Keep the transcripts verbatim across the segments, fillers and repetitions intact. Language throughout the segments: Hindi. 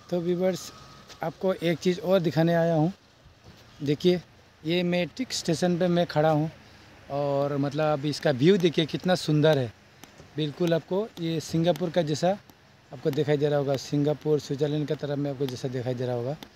तो व्यूवर्स, आपको एक चीज़ और दिखाने आया हूँ। देखिए, ये मेट्रिक स्टेशन पे मैं खड़ा हूँ और मतलब अब इसका व्यू देखिए कितना सुंदर है। बिल्कुल आपको ये सिंगापुर का जैसा आपको दिखाई दे रहा होगा। सिंगापुर स्विट्ज़रलैंड की तरफ में आपको जैसा दिखाई दे रहा होगा।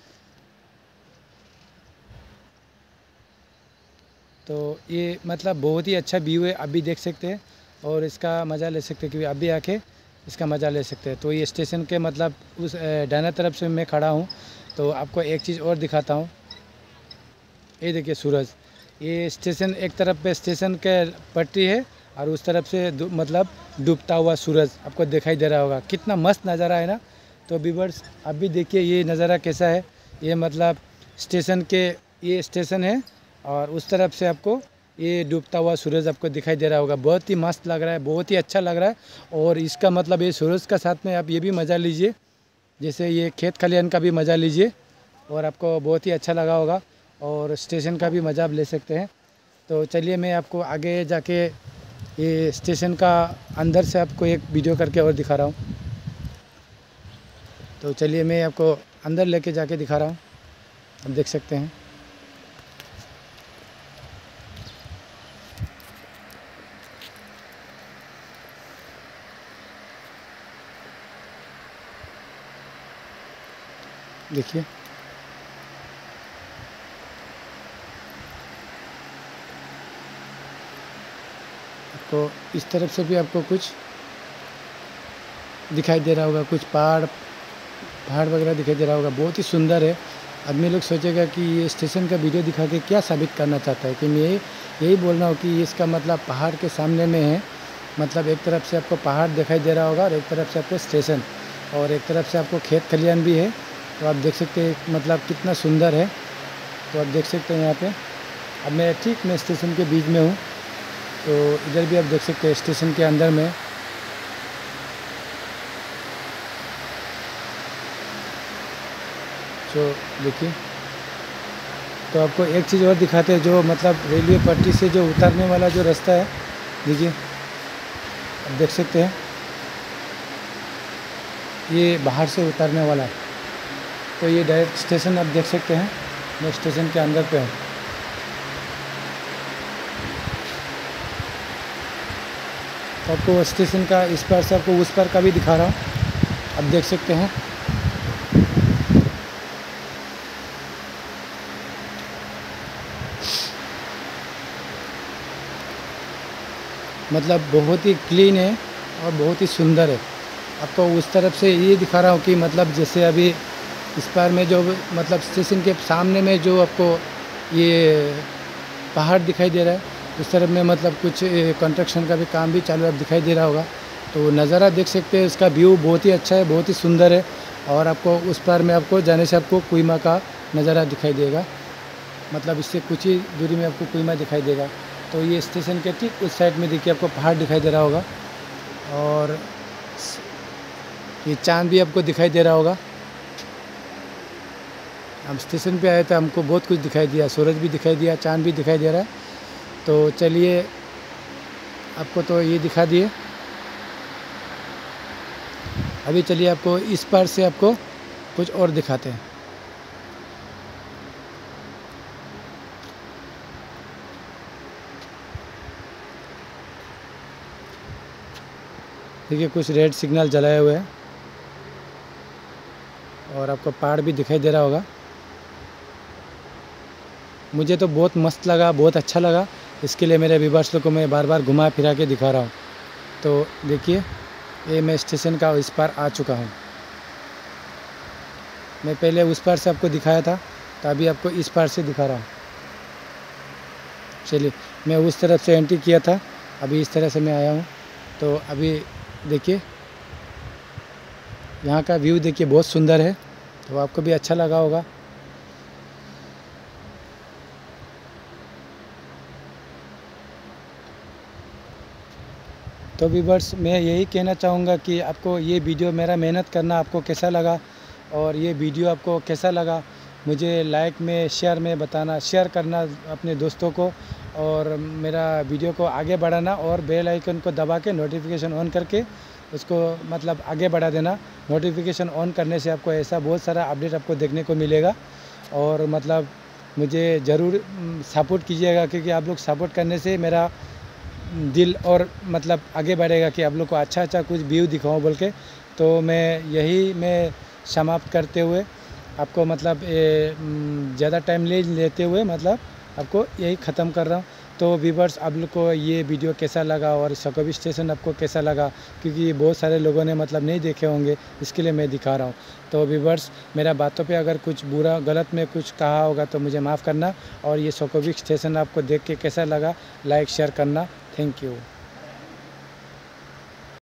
तो ये मतलब बहुत ही अच्छा व्यू है, आप भी देख सकते हैं और इसका मज़ा ले सकते हैं, क्योंकि आप भी आके इसका मज़ा ले सकते हैं। तो ये स्टेशन के मतलब उस डाना तरफ से मैं खड़ा हूँ। तो आपको एक चीज़ और दिखाता हूँ। ये देखिए सूरज, ये स्टेशन एक तरफ पे स्टेशन के पटरी है और उस तरफ से मतलब डूबता हुआ सूरज आपको दिखाई दे रहा होगा। कितना मस्त नज़ारा है ना। तो व्यूअर्स, आप भी देखिए ये नज़ारा कैसा है। ये मतलब स्टेशन के ये स्टेशन है और उस तरफ से आपको ये डूबता हुआ सूरज आपको दिखाई दे रहा होगा। बहुत ही मस्त लग रहा है, बहुत ही अच्छा लग रहा है। और इसका मतलब ये सूरज का साथ में आप ये भी मज़ा लीजिए, जैसे ये खेत खलिहान का भी मज़ा लीजिए और आपको बहुत ही अच्छा लगा होगा और स्टेशन का भी मज़ा आप ले सकते हैं। तो चलिए मैं आपको आगे जाके ये स्टेशन का अंदर से आपको एक वीडियो करके और दिखा रहा हूँ। तो चलिए मैं आपको अंदर लेके जाके दिखा रहा हूँ, आप देख सकते हैं। देखिए, आपको इस तरफ से भी आपको कुछ दिखाई दे रहा होगा, कुछ पहाड़ पहाड़ वगैरह दिखाई दे रहा होगा। बहुत ही सुंदर है। आदमी लोग सोचेगा कि ये स्टेशन का वीडियो दिखा के क्या साबित करना चाहता है, कि मैं यही बोल रहा हूँ कि इसका मतलब पहाड़ के सामने में है। मतलब एक तरफ से आपको पहाड़ दिखाई दे रहा होगा और एक तरफ से आपको स्टेशन और एक तरफ से आपको खेत खलिहान भी है। तो आप देख सकते हैं मतलब कितना सुंदर है। तो आप देख सकते हैं यहाँ पे अब मैं ठीक मैं स्टेशन के बीच में हूँ। तो इधर भी आप देख सकते हैं स्टेशन के अंदर में। तो देखिए, तो आपको एक चीज़ और दिखाते हैं, जो मतलब रेलवे पटरी से जो उतरने वाला जो रास्ता है, देखिए आप देख सकते हैं ये बाहर से उतरने वाला है। तो ये डायरेक्ट स्टेशन आप देख सकते हैं। मैं स्टेशन के अंदर पे हूँ। तो आपको स्टेशन का इस पार से आपको उस पार का भी दिखा रहा हूँ, आप देख सकते हैं। मतलब बहुत ही क्लीन है और बहुत ही सुंदर है। आपको उस तरफ से ये दिखा रहा हूँ कि मतलब जैसे अभी इस पार में जो मतलब स्टेशन के सामने में जो आपको ये पहाड़ दिखाई दे रहा है, उस तरफ में मतलब कुछ कंस्ट्रक्शन का भी काम भी चालू अब दिखाई दे रहा होगा। तो नज़ारा देख सकते हैं, इसका व्यू बहुत ही अच्छा है, बहुत ही सुंदर है। और आपको उस पार में आपको जाने से आपको कुइमा का नज़ारा दिखाई देगा। मतलब इससे कुछ ही दूरी में आपको कुइमा दिखाई देगा। तो ये स्टेशन के ठीक उस साइड में देखिए आपको पहाड़ दिखाई दे रहा होगा और ये चांद भी आपको दिखाई दे रहा होगा। हम स्टेशन पे आए थे, हमको बहुत कुछ दिखाई दिया, सूरज भी दिखाई दिया, चांद भी दिखाई दे रहा है। तो चलिए आपको तो ये दिखा दिए। अभी चलिए आपको इस पार से आपको कुछ और दिखाते हैं। देखिए कुछ रेड सिग्नल जलाए हुए हैं और आपको पहाड़ भी दिखाई दे रहा होगा। मुझे तो बहुत मस्त लगा, बहुत अच्छा लगा। इसके लिए मेरे व्यूअर्स को मैं बार बार घुमा फिरा के दिखा रहा हूँ। तो देखिए, ये मैं स्टेशन का इस पार आ चुका हूँ। मैं पहले उस पार से आपको दिखाया था, तो अभी आपको इस पार से दिखा रहा हूँ। चलिए, मैं उस तरफ से एंट्री किया था, अभी इस तरह से मैं आया हूँ। तो अभी देखिए यहाँ का व्यू देखिए, बहुत सुंदर है। तो आपको भी अच्छा लगा होगा। तो व्यूअर्स, मैं यही कहना चाहूँगा कि आपको ये वीडियो मेरा मेहनत करना आपको कैसा लगा और ये वीडियो आपको कैसा लगा, मुझे लाइक में शेयर में बताना, शेयर करना अपने दोस्तों को और मेरा वीडियो को आगे बढ़ाना और बेल आइकन को दबा के नोटिफिकेशन ऑन करके उसको मतलब आगे बढ़ा देना। नोटिफिकेशन ऑन करने से आपको ऐसा बहुत सारा अपडेट आपको देखने को मिलेगा। और मतलब मुझे ज़रूर सपोर्ट कीजिएगा, क्योंकि आप लोग सपोर्ट करने से मेरा दिल और मतलब आगे बढ़ेगा कि आप लोग को अच्छा अच्छा कुछ व्यू दिखाऊं बोल के। तो मैं यही मैं समाप्त करते हुए आपको मतलब ज़्यादा टाइम ले लेते हुए मतलब आपको यही ख़त्म कर रहा हूँ। तो व्यूअर्स, आप लोग को ये वीडियो कैसा लगा और सकोबी स्टेशन आपको कैसा लगा, क्योंकि बहुत सारे लोगों ने मतलब नहीं देखे होंगे, इसके लिए मैं दिखा रहा हूँ। तो व्यूअर्स, मेरा बातों पे अगर कुछ बुरा गलत में कुछ कहा होगा तो मुझे माफ़ करना। और ये सकोबी स्टेशन आपको देख के कैसा लगा, लाइक शेयर करना। Thank you.